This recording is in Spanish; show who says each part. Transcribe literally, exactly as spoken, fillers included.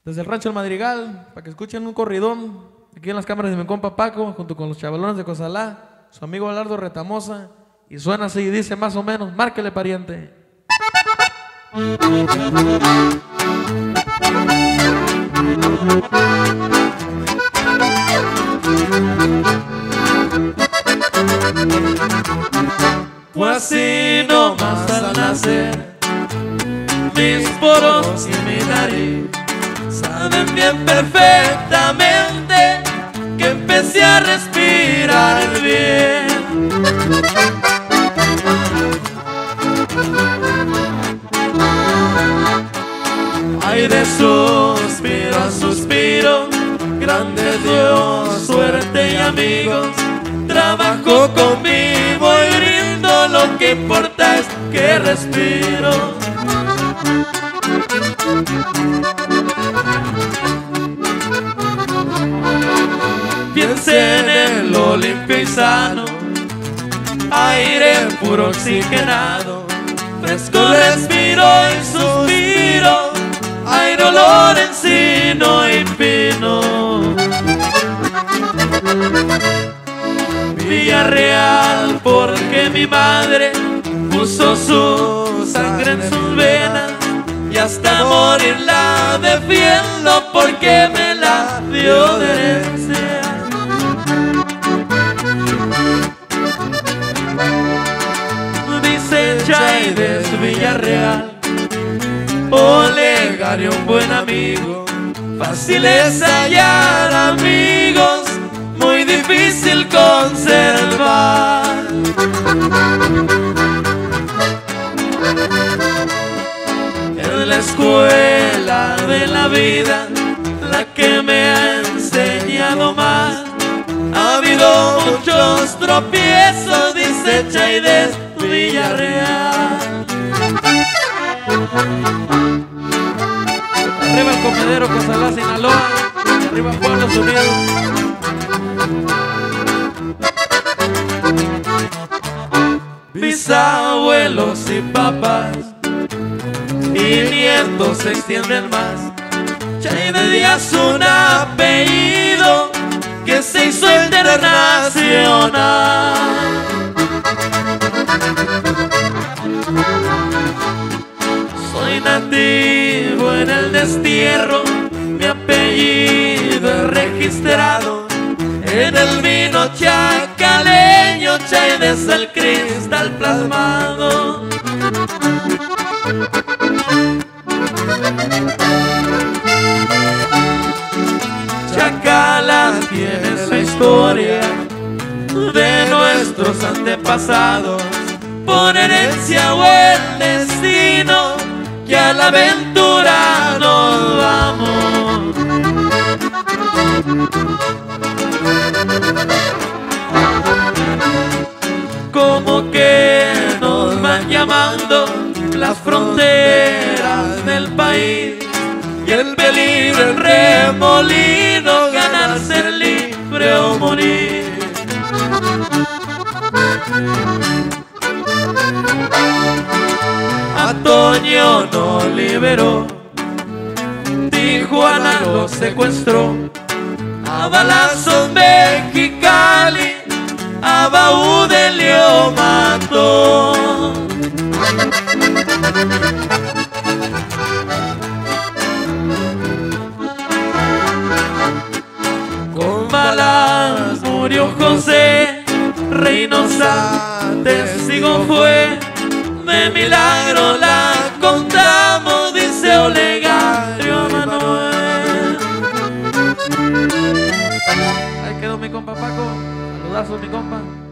Speaker 1: Desde el Rancho El Madrigal, para que escuchen un corridón, aquí en las cámaras de mi compa Paco, junto con los chavalones de Cozalá, su amigo Alardo Retamosa, y suena así y dice más o menos, márquele pariente. Fue así nomás al nacer, mis poros y mi nariz saben bien perfectamente que empecé a respirar bien. Ay, de suspiro a suspiro, grande Dios, suerte y amigos, trabajo conmigo y brindo, lo que importa es que respiro. Piense en el lo limpio y sano, aire puro oxigenado, fresco respiro y suspiro, aire, olor, encino y pino. Villarreal, porque mi madre puso su sangre en sus venas y hasta morir la defiendo porque me la dio de herencia. Dice Chaides Villarreal, Olegario, un buen amigo, fácil es hallar amigos, muy difícil conservar. En la escuela de la vida, la que me ha enseñado más, ha habido muchos tropiezos, dice Chaides Villarreal. Arriba el comedero, Cozalá, Sinaloa, arriba Pueblos Unidos. Bisabuelos y papás y nietos se extienden más. Chaides Díaz, un apellido que se hizo internacional. Soy nativo en el destierro, mi apellido es registrado en el vino chacaleño, Chaides el cristal plasmado. Chacala tiene su historia de nuestros antepasados, por herencia o el destino, que a la aventura nos vamos. Como que nos van llamando las fronteras del país y el peligro, el remolino, ganar, ser libre o morir. A Toño no liberó, Tijuana lo secuestró, a balazos Mexicali, a Baúdelio mató. Con balas murió José Reynosa, testigo fue, de milagro la contamos, dice Olegario Manuel. Ahí quedó mi compa Paco, saludazos mi compa.